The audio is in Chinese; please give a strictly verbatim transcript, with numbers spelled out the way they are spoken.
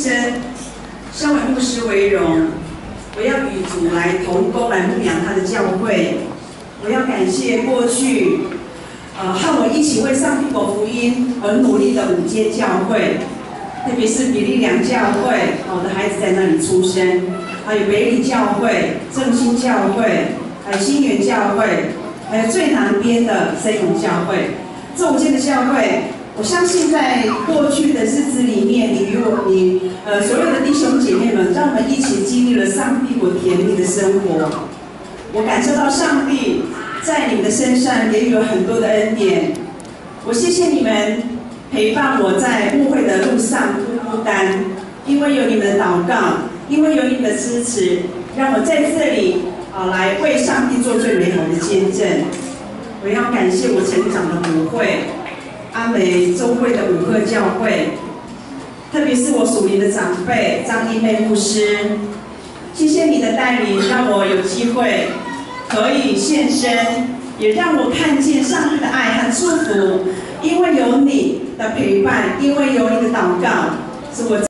生，身为牧师为荣，我要与主来同工来牧养他的教会。我要感谢过去，呃，和我一起为上帝国福音而努力的五间教会，特别是比利良教会，我的孩子在那里出生，还有北里教会、正兴教会，还有新园教会，还有最南边的深永教会。这五间的教会，我相信在过去的日子里面，你与我，你呃所有的弟兄姐妹们，让我们一起经历了上帝国甜蜜的生活。我感受到上帝在你们的身上也有很多的恩典。我谢谢你们陪伴我在牧会的路上不孤单，因为有你们的祷告，因为有你们的支持，让我在这里啊来为上帝做最美好的见证。我要感谢我成长的母会。阿美周会的五鹤教会，特别是我属灵的长辈张一妹牧师，谢谢你的带领，让我有机会可以现身，也让我看见上帝的爱和祝福。因为有你的陪伴，因为有你的祷告，是我。